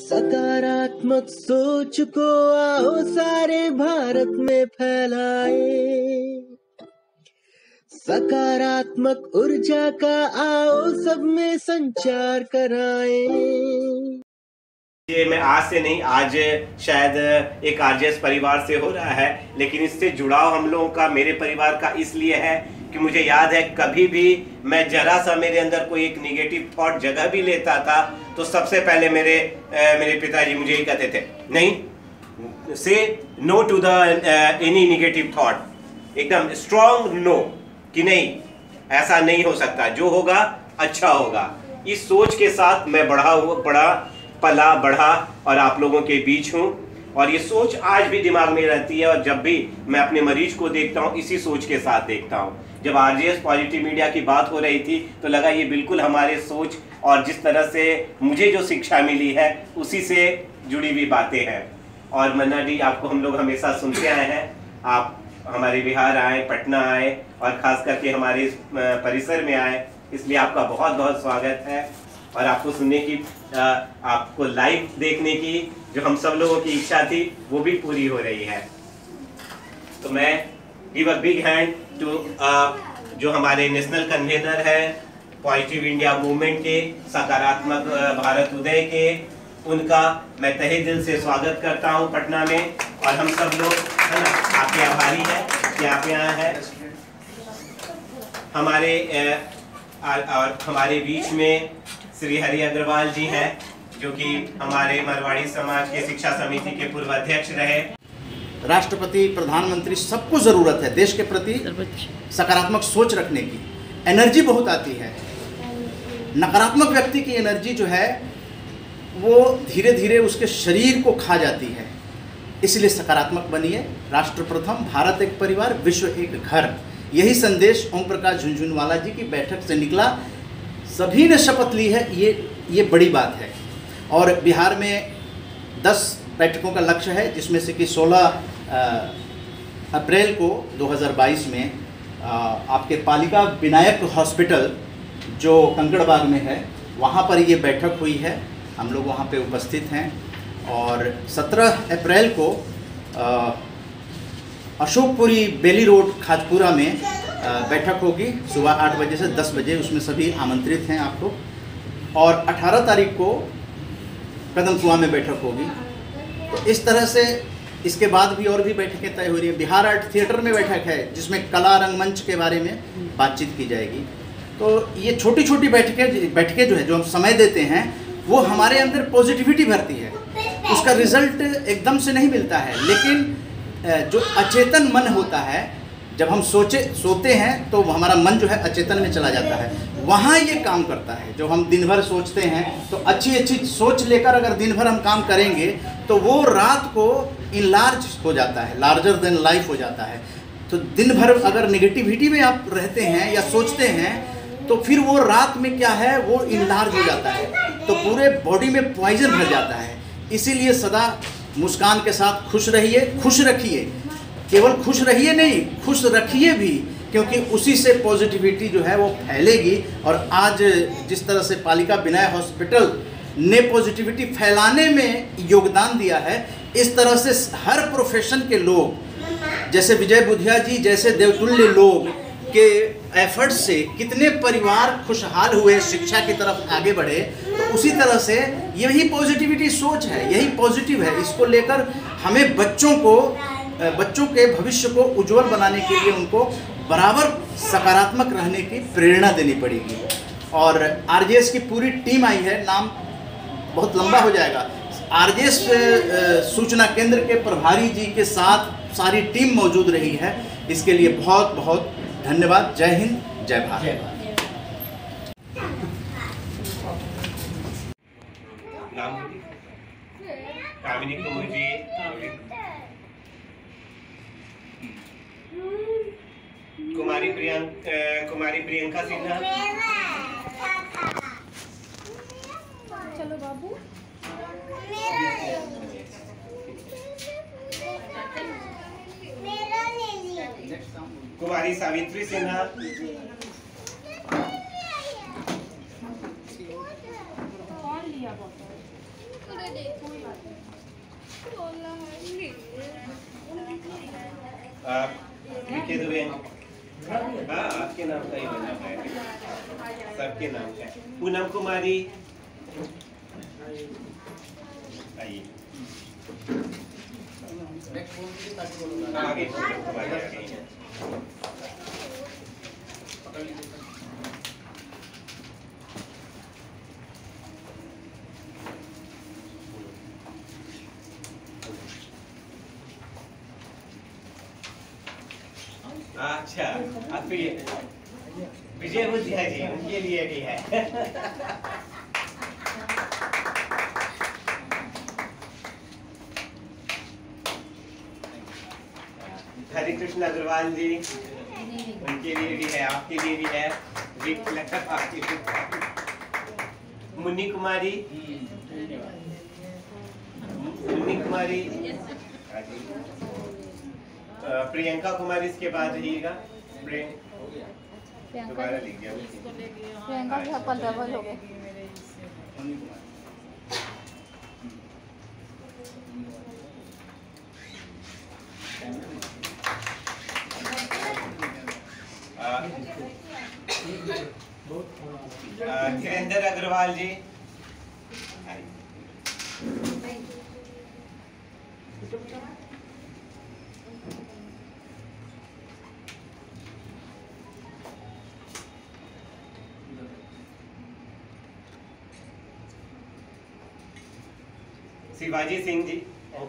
सकारात्मक सोच को आओ सारे भारत में फैलाए, सकारात्मक ऊर्जा का आओ सब में संचार कराएं। ये मैं आज से नहीं, आज शायद एक आरजेएस परिवार से हो रहा है, लेकिन इससे जुड़ाव हम लोगों का, मेरे परिवार का इसलिए है कि मुझे याद है कभी भी मैं जरा सा मेरे अंदर कोई एक निगेटिव थॉट जगह भी लेता था तो सबसे पहले मेरे पिताजी मुझे ही कहते थे, नहीं, से no to the any negative thought, एकदम स्ट्रॉन्ग नो, कि नहीं, ऐसा नहीं हो सकता, जो होगा अच्छा होगा। इस सोच के साथ मैं बढ़ा और आप लोगों के बीच हूँ, और ये सोच आज भी दिमाग में रहती है। और जब भी मैं अपने मरीज को देखता हूँ इसी सोच के साथ देखता हूँ। जब आरजेएस पॉजिटिव मीडिया की बात हो रही थी तो लगा ये बिल्कुल हमारे सोच और जिस तरह से मुझे जो शिक्षा मिली है उसी से जुड़ी हुई बातें हैं। और मन्ना डी, आपको हम लोग हमेशा सुनते आए हैं, आप हमारे बिहार आए, पटना आए और खास करके हमारे इस परिसर में आए, इसलिए आपका बहुत बहुत स्वागत है। और आपको सुनने की, आपको लाइव देखने की जो हम सब लोगों की इच्छा थी वो भी पूरी हो रही है। तो मैं give a big hand to जो हमारे नेशनल कन्वीनर है पॉजिटिव इंडिया मूवमेंट के, सकारात्मक भारत उदय के, उनका मैं तहे दिल से स्वागत करता हूं पटना में। और हम सब लोग, है ना, आपके आभारी हैं कि आप यहाँ हैं। हमारे बीच में श्री हरि अग्रवाल जी हैं, जो कि हमारे मारवाड़ी समाज के शिक्षा समिति के पूर्व अध्यक्ष रहे। राष्ट्रपति, प्रधानमंत्री, सबको ज़रूरत है देश के प्रति सकारात्मक सोच रखने की। एनर्जी बहुत आती है, नकारात्मक व्यक्ति की एनर्जी जो है वो धीरे धीरे उसके शरीर को खा जाती है। इसलिए सकारात्मक बनिए। राष्ट्र प्रथम, भारत एक परिवार, विश्व एक घर, यही संदेश ओम प्रकाश झुनझुनवाला जी की बैठक से निकला। सभी ने शपथ ली है, ये बड़ी बात है। और बिहार में 10 बैठकों का लक्ष्य है, जिसमें से कि 16 अप्रैल को 2022 में आपके पालिका विनायक हॉस्पिटल जो कंकड़बाग में है वहाँ पर ये बैठक हुई है। हम लोग वहाँ पे उपस्थित हैं। और 17 अप्रैल को अशोकपुरी बेली रोड खाजपुरा में बैठक होगी सुबह 8 बजे से 10 बजे, उसमें सभी आमंत्रित हैं आप लोग। और 18 तारीख को कदम कुआं में बैठक होगी। तो इस तरह से इसके बाद भी और भी बैठकें तय हो रही है। बिहार आर्ट थिएटर में बैठक है जिसमें कला रंगमंच के बारे में बातचीत की जाएगी। तो ये छोटी छोटी बैठकें जो है, जो हम समय देते हैं, वो हमारे अंदर पॉजिटिविटी भरती है। उसका रिजल्ट एकदम से नहीं मिलता है, लेकिन जो अचेतन मन होता है, जब हम सोते हैं तो हमारा मन जो है अचेतन में चला जाता है, वहाँ ये काम करता है। जो हम दिन भर सोचते हैं तो अच्छी सोच लेकर अगर दिन भर हम काम करेंगे तो वो रात को इनलार्ज हो जाता है, लार्जर देन लाइफ हो जाता है। तो दिन भर अगर नेगेटिविटी में आप रहते हैं या सोचते हैं तो फिर वो रात में क्या है, वो इनलार्ज हो जाता है, तो पूरे बॉडी में पॉइजन भर जाता है। इसीलिए सदा मुस्कान के साथ खुश रहिए, खुश रखिए। केवल खुश रहिए नहीं, खुश रखिए भी, क्योंकि उसी से पॉजिटिविटी जो है वो फैलेगी। और आज जिस तरह से पालिका विनायक हॉस्पिटल ने पॉजिटिविटी फैलाने में योगदान दिया है, इस तरह से हर प्रोफेशन के लोग, जैसे विजय बुधिया जी जैसे देवतुल्य लोग के एफर्ट से कितने परिवार खुशहाल हुए, शिक्षा की तरफ आगे बढ़े। तो उसी तरह से यही पॉजिटिविटी सोच है, यही पॉजिटिव है। इसको लेकर हमें बच्चों के भविष्य को उज्जवल बनाने के लिए उनको बराबर सकारात्मक रहने की प्रेरणा देनी पड़ेगी। और आरजेएस की पूरी टीम आई है, नाम बहुत लंबा हो जाएगा। आरजेएस सूचना केंद्र के प्रभारी जी के साथ सारी टीम मौजूद रही है। इसके लिए बहुत बहुत धन्यवाद। जय हिंद, जय भारत। कुमारी प्रियंका सिन्हा, चलो बाबू। कुमारी सावित्री सिन्हा, कौन लिया बोतल? उधर देखो बोला है आप लिखे हुए हाँ आपके नाम का ही बना है, सबके नाम का है। पूनम कुमारी आइए आगे पूनम कुमारी आ गई है। अच्छा अब ये विजय बुद्धिया जी उनके लिए भी है। हरे कृष्ण अग्रवाल जी उनके लिए भी है, आपके लिए भी है। आपके लिए मुन्नी कुमारी प्रियंका कुमारी इसके बाद रहिएगा। दोबारा लिख गया प्रियंका के अपन डबल हो गए। धीरेन्द्र अग्रवाल जी शिवाजी सिंह जी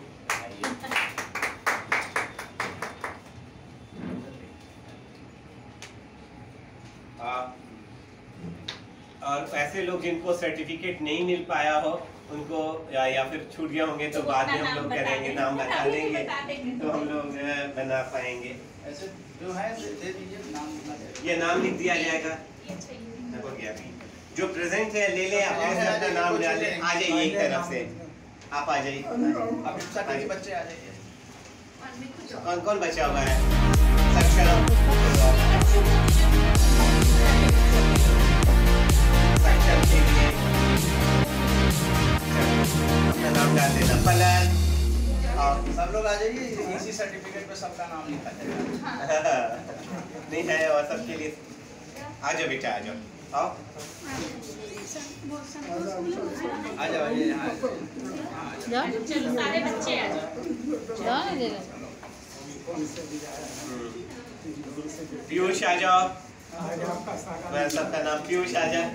और ऐसे लोग जिनको सर्टिफिकेट नहीं मिल पाया हो उनको या फिर छूट गया होंगे तो बाद में हम लोग करेंगे, नाम बता देंगे तो हम लोग बना पाएंगे। ऐसे जो है दे दीजिए, नाम लिखना चाहिए। ये नाम लिख दिया जाएगा। हो गया जो प्रेजेंट है ले लें, अपना नाम डालें। आ जाइए एक तरफ से, आप आ जाइए। अब सभी बच्चे आ जाइए। कौन कौन बचा हुआ है? सक्षम के लिए अपना नाम डाल देना। पलन सब लोग आ जाइए, इसी सर्टिफिकेट पे सबका नाम लिखा जाएगा। नहीं है और सबके लिए आ जाओ बेटा, आ जाओ, आओ आ जाओ आइए। चलो सारे बच्चे आ जाओ। पीयूष आ जाओ, मैं सबका नाम पीयूष आ जाए।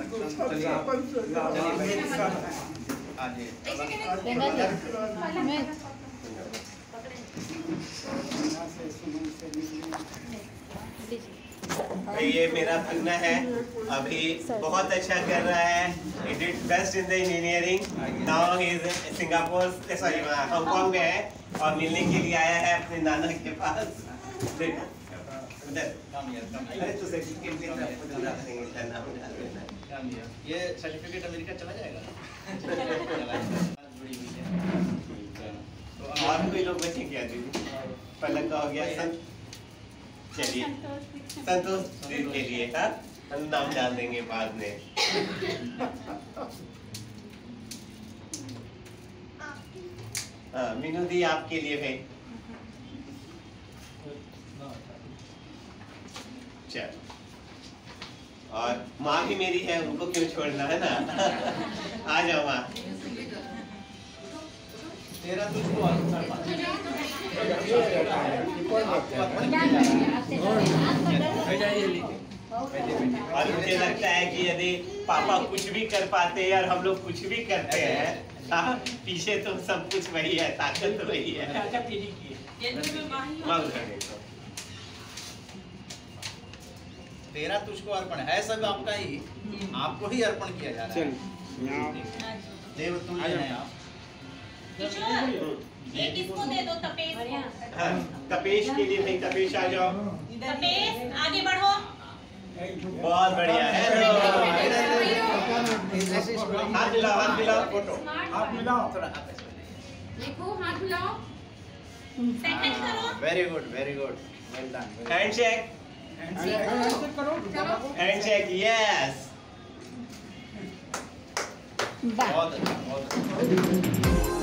ये मेरा भगना है, अभी बहुत अच्छा कर रहा है। He did best in the engineering. Now he is Singapore sorry Hong Kong में है और मिलने के लिए आया है अपने नाना के पास। अरे तो ये सर्टिफिकेट अमेरिका चला जाएगा। तो और कोई लोग बचे क्या दीदी? पलक का हो गया। चलिए संतोष जी के लिए था, हम नाम डाल देंगे बाद में। हाँ मीनू दी आपके लिए भाई। चल और माँ भी मेरी है, उनको क्यों छोड़ना है ना। आ जाओ माँ। तेरा तुझको और मुझे लगता है कि यदि पापा कुछ भी कर पाते हैं और हम लोग कुछ भी करते हैं, पीछे तो सब कुछ वही है, ताकत तो वही है। तेरा तुझको अर्पण है, सब आपका ही, आपको ही अर्पण किया जा रहा है। देव तुम हैं आप। ये किसको दे दो? तपेश को। हाँ, तपेश के लिए नहीं, तपेश आ जाओ। तपेश आगे बढ़ो। बहुत बढ़िया है। हाथ मिलाओ, हाथ मिलाओ, फोटो हाथ मिलाओ थोड़ा। देखो हाथ मिलाओ, सेकंड करो। Very good, very good, well done. Handshake, handshake, yes. बहुत अच्छा, बहुत अच्छा। हैं।